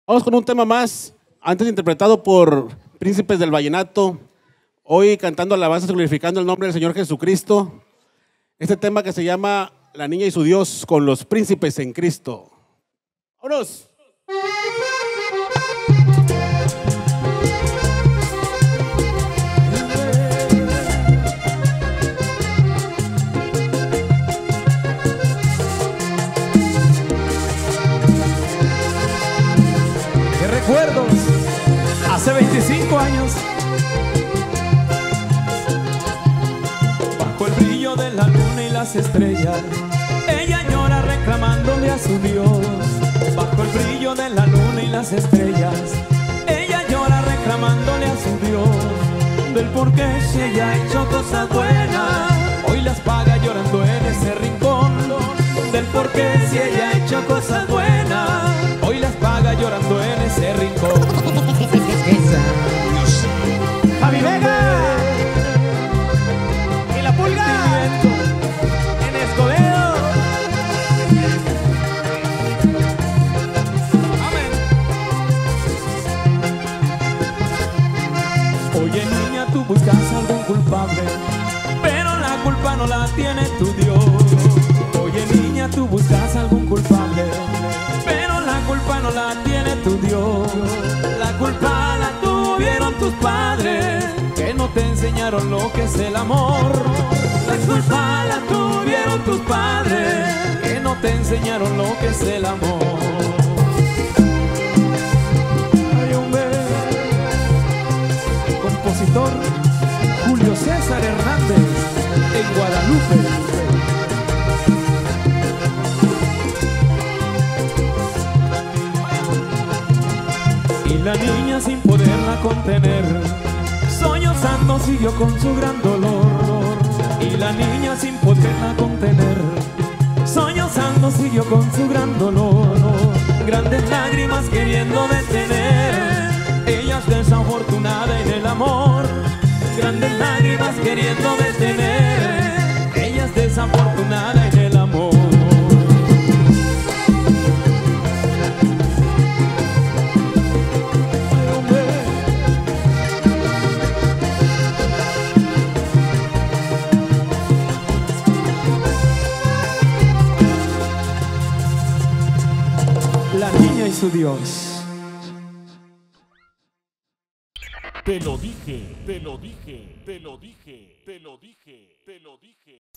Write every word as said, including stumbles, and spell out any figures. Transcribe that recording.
Vamos con un tema más, antes interpretado por Príncipes del Vallenato, hoy cantando alabanzas glorificando el nombre del Señor Jesucristo. Este tema que se llama La Niña y su Dios con los príncipes en Cristo. ¡Vámonos! ¡Qué recuerdos! Hace veinticinco años, bajo el brillo de la luna y las estrellas, ella llora reclamándole a su Dios. Bajo el brillo de la luna y las estrellas, ella llora reclamándole a su Dios. Del por qué si ella ha hecho cosas buenas, hoy las paga llorando en ese rincón. Del por qué si ella ha hecho cosas buenas, hoy las paga llorando en ese rincón. Javi Vega y la Pulga en Escobedo. Amén. Oye niña, tú buscas algún culpable, pero la culpa no la tiene tu Dios. Oye niña, tú buscas algún culpable, pero la culpa no la tiene tu Dios. La culpa la tuvieron tus padres, que no te enseñaron lo que es el amor. La culpa la tuvieron tus padres, que no te enseñaron lo que es el amor. Ay, hombre. Compositor Julio César Hernández en Guadalupe. La niña sin poderla contener, sollozando siguió con su gran dolor. Y la niña sin poderla contener, sollozando siguió con su gran dolor. Grandes lágrimas queriendo detener, ella es desafortunada en el amor. Grandes lágrimas queriendo detener, ella es desafortunada en el amor. La niña y su Dios. Te lo dije, te lo dije, te lo dije, te lo dije, te lo dije.